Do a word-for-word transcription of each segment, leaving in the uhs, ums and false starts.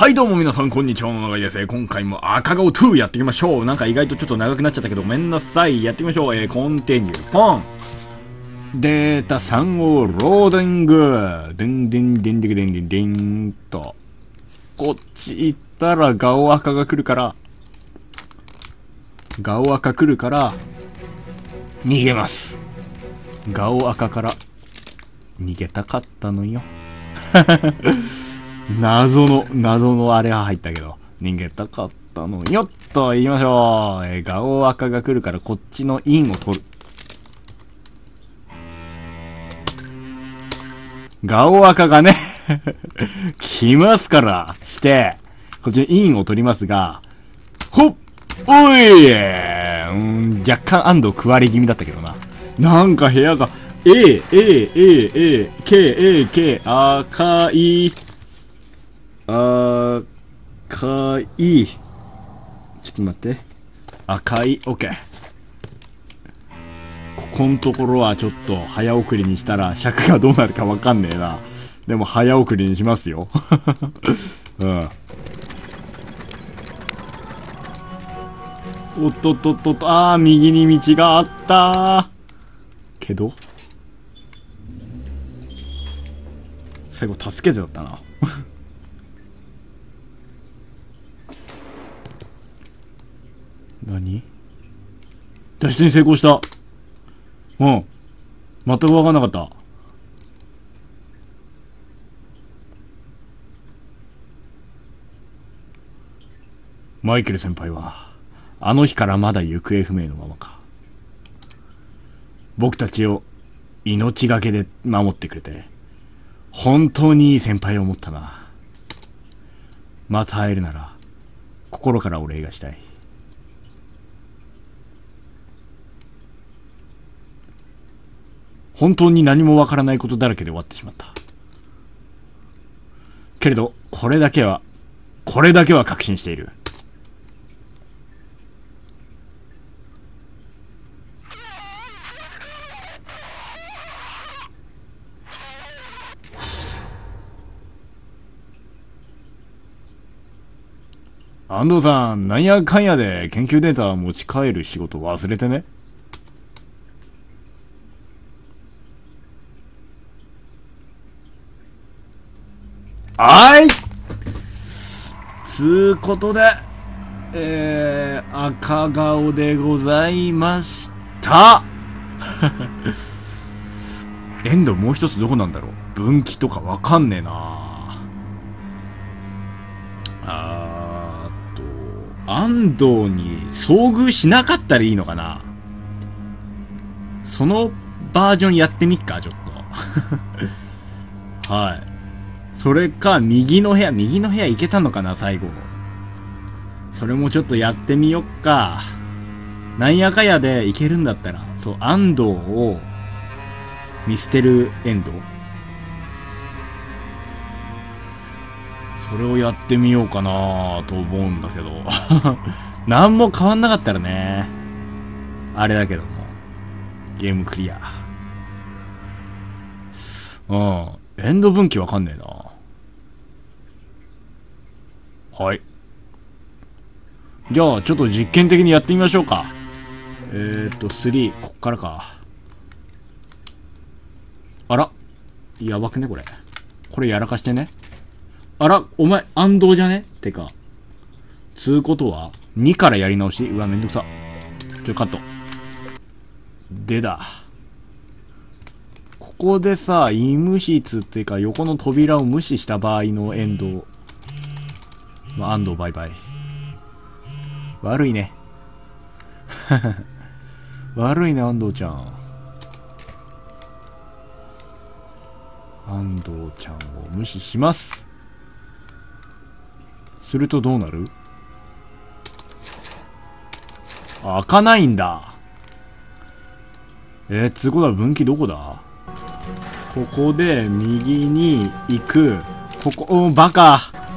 はいどうも皆さんこんにちは、の長井です。今回も赤顔にやっていきましょう。なんか意外とちょっと長くなっちゃったけどごめんなさい。やっていきましょう。えー、コンティニュー。ポンデータさんをローディング。デンデンデンデンデンデンデンと。こっち行ったらガオ赤が来るから。ガオ赤来るから、逃げます。ガオ赤から逃げたかったのよ。謎の、謎のあれは入ったけど、逃げたかったのよっと言いましょう。えー、ガオ赤が来るからこっちのインを取る。ガオ赤がね、来ますから、して、こっちのインを取りますが、ほっおい、えー、うん、若干安藤食われ気味だったけどな。なんか部屋が、A、A、A、A、K、A、K、赤い、赤い、ちょっと待って。赤い、オッケー。ここのところはちょっと早送りにしたら尺がどうなるかわかんねえな。でも早送りにしますよ。うん。おっとっとっとっと、あー、右に道があったー。けど最後助けてだったな。何？脱出に成功した。うん。全く分かんなかった。マイケル先輩は、あの日からまだ行方不明のままか。僕たちを命がけで守ってくれて、本当にいい先輩を持ったな。また会えるなら、心からお礼がしたい。本当に何もわからないことだらけで終わってしまった。けれど、これだけは、これだけは確信している。安藤さん、なんやかんやで研究データ持ち帰る仕事忘れてね。はーいつうことで、えー、赤顔でございました。エンドもう一つどこなんだろう。分岐とかわかんねえなあーと、安藤に遭遇しなかったらいいのかな。そのバージョンやってみっか、ちょっと。はい。それか、右の部屋、右の部屋行けたのかな、最後。それもちょっとやってみよっか。なんやかやで行けるんだったら、そう、安藤を見捨てるエンド。それをやってみようかなと思うんだけど。何も変わんなかったらね。あれだけども。ゲームクリア。うん。エンド分岐わかんねえな。はい。じゃあ、ちょっと実験的にやってみましょうか。えーっと、さん、こっからか。あら。やばくね、これ。これやらかしてね。あら、お前、安藤じゃねてか。つうことは、にからやり直し。うわ、めんどくさ。ちょ、カット。でだ。ここでさ、医務室っていうか、横の扉を無視した場合のエンド。まあ、安藤バイバイ。悪いね。悪いね、安藤ちゃん。安藤ちゃんを無視します。するとどうなる？あ、開かないんだ。えー、つうことは分岐どこだ？ここで右に行く。ここ、おー、バカ。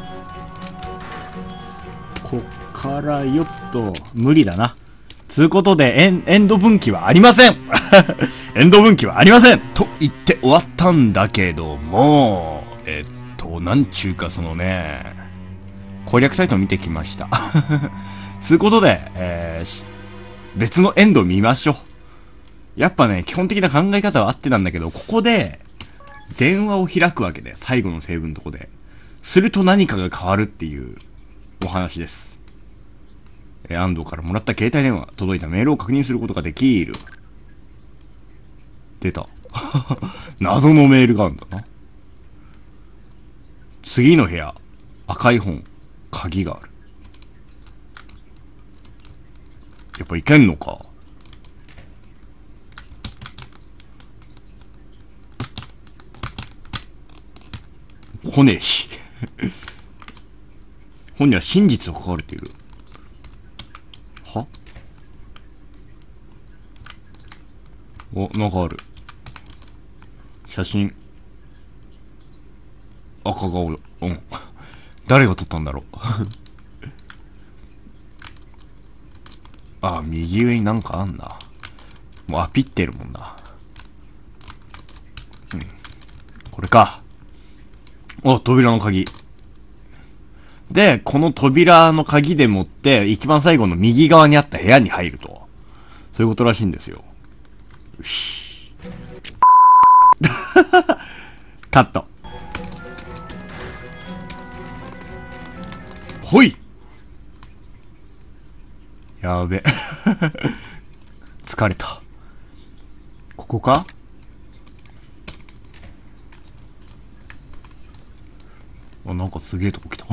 こっからよっと、無理だな。つうことで、エン、エンド分岐はありません。エンド分岐はありませんと言って終わったんだけども、えっと、なんちゅうかそのね、 攻略サイトを見てきました。つうことで、えー、別のエンドを見ましょう。やっぱね、基本的な考え方はあってなんだけど、ここで、電話を開くわけで、最後のセーブのとこで。すると何かが変わるっていうお話です。えー、安藤からもらった携帯電話、届いたメールを確認することができる。出た。謎のメールがあるんだな。次の部屋、赤い本、鍵がある。やっぱいけんのか。来ねえし。本には真実が書かれている。は？お、なんかある。写真。赤顔だ。うん。誰が撮ったんだろう。あ、右上になんかあんな。もうアピってるもんな。うん。これか。お、扉の鍵。で、この扉の鍵でもって、一番最後の右側にあった部屋に入ると。そういうことらしいんですよ。よし。カット。ほい。やべ。疲れた。ここか？あ、なんかすげえとこ来た。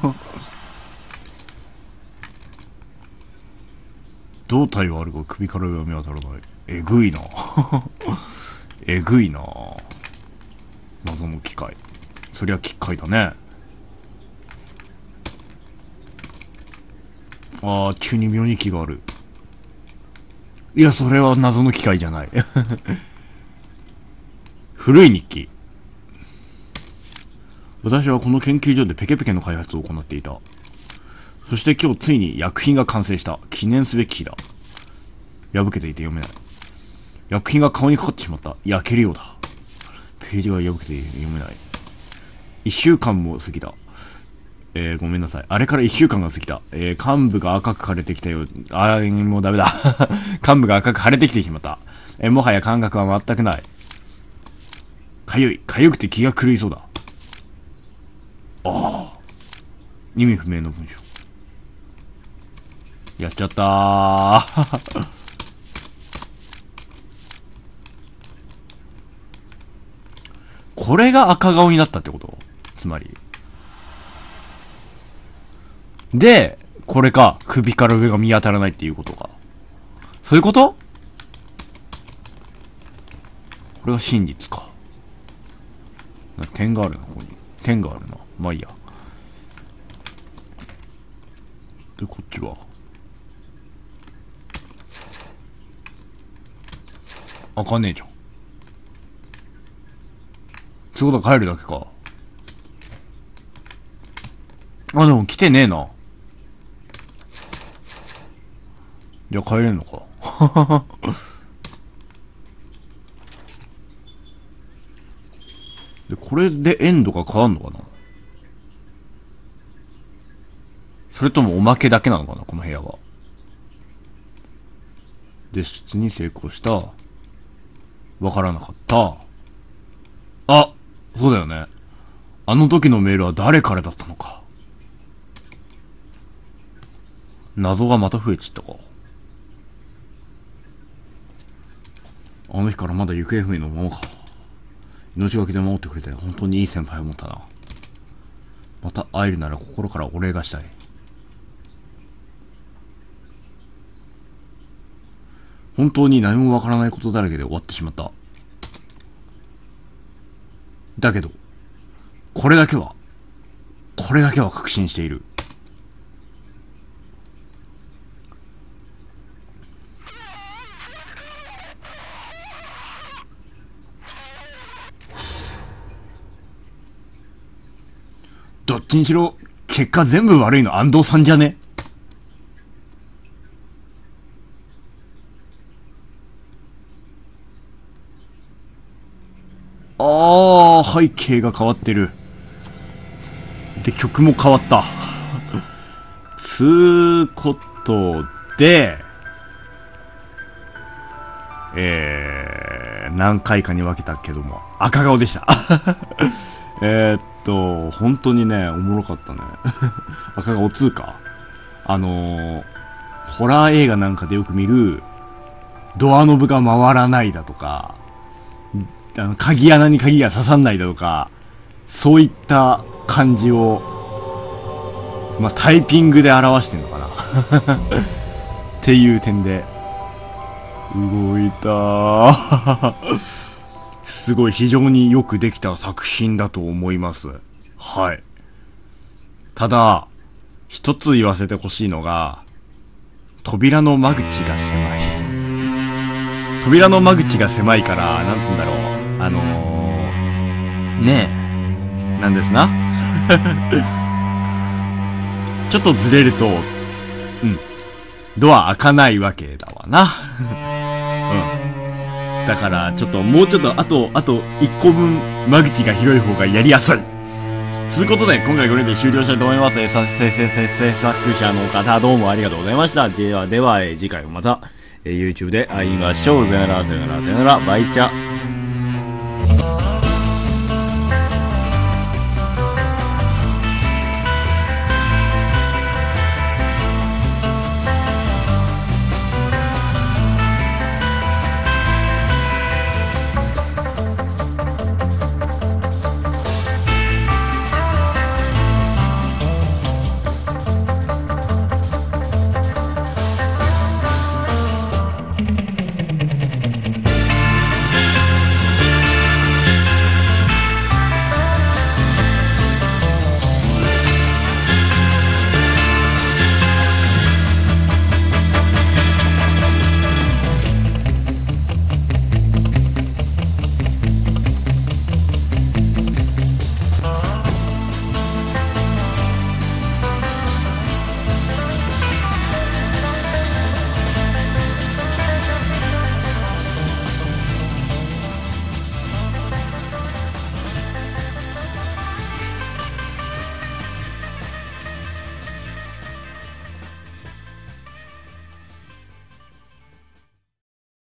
胴体はあるが首から上は見当たらない。えぐいな。えぐいな。謎の機械。そりゃ機械だね。ああ、中二病に気がある。いや、それは謎の機械じゃない。古い日記。私はこの研究所でペケペケの開発を行っていた。そして今日ついに薬品が完成した。記念すべき日だ。破けていて読めない。薬品が顔にかかってしまった。焼けるようだ。ページが破けていて読めない。一週間も過ぎた。えー、ごめんなさい。あれから一週間が過ぎた。えー、幹部が赤く腫れてきたよ。あー、もうダメだ。幹部が赤く腫れてきてしまった。えー、もはや感覚は全くない。かゆい。かゆくて気が狂いそうだ。ああ。意味不明の文章。やっちゃったー。これが赤顔になったってこと？つまり。で、これか。首から上が見当たらないっていうことか。そういうこと？これが真実か。点があるな、ここに。点があるな。まあいいや。で、こっちは。開かねえじゃん。つうことは帰るだけか。あ、でも来てねえな。じゃあ帰れんのか。で、これでエンドが変わんのかな？それともおまけだけなのかな、この部屋は。脱出に成功した。わからなかった。あ、そうだよね。あの時のメールは誰からだったのか。謎がまた増えちったか。あの日からまだ行方不明のままか。命がけで守ってくれて本当にいい先輩を持ったな。また会えるなら心からお礼がしたい。本当に何もわからないことだらけで終わってしまった。だけど、これだけは、これだけは確信している。どっちにしろ、結果全部悪いの安藤さんじゃね？あー、背景が変わってる。で、曲も変わった。 つうことで、えー、何回かに分けたけども、赤顔でした。えっと、本当にね、おもろかったね。赤顔つうか。あのー、ホラー映画なんかでよく見る、ドアノブが回らないだとか、あの鍵穴に鍵が刺さんないだとか、そういった感じを、まあ、タイピングで表してんのかな。っていう点で、動いたー。すごい非常によくできた作品だと思います。はい。ただ、一つ言わせてほしいのが、扉の間口が狭い。扉の間口が狭いから、なんつうんだろう。あのー、ねえ、なんですな。ちょっとずれると、うん、ドア開かないわけだわな。うん。だから、ちょっと、もうちょっと、あと、あと、一個分、間口が広い方がやりやすい。つうことで、今回これで終了したいと思います。制作者の方、どうもありがとうございました。では、では、次回もまた、YouTube で会いましょう。さよなら、さよなら、さよなら、バイチャ。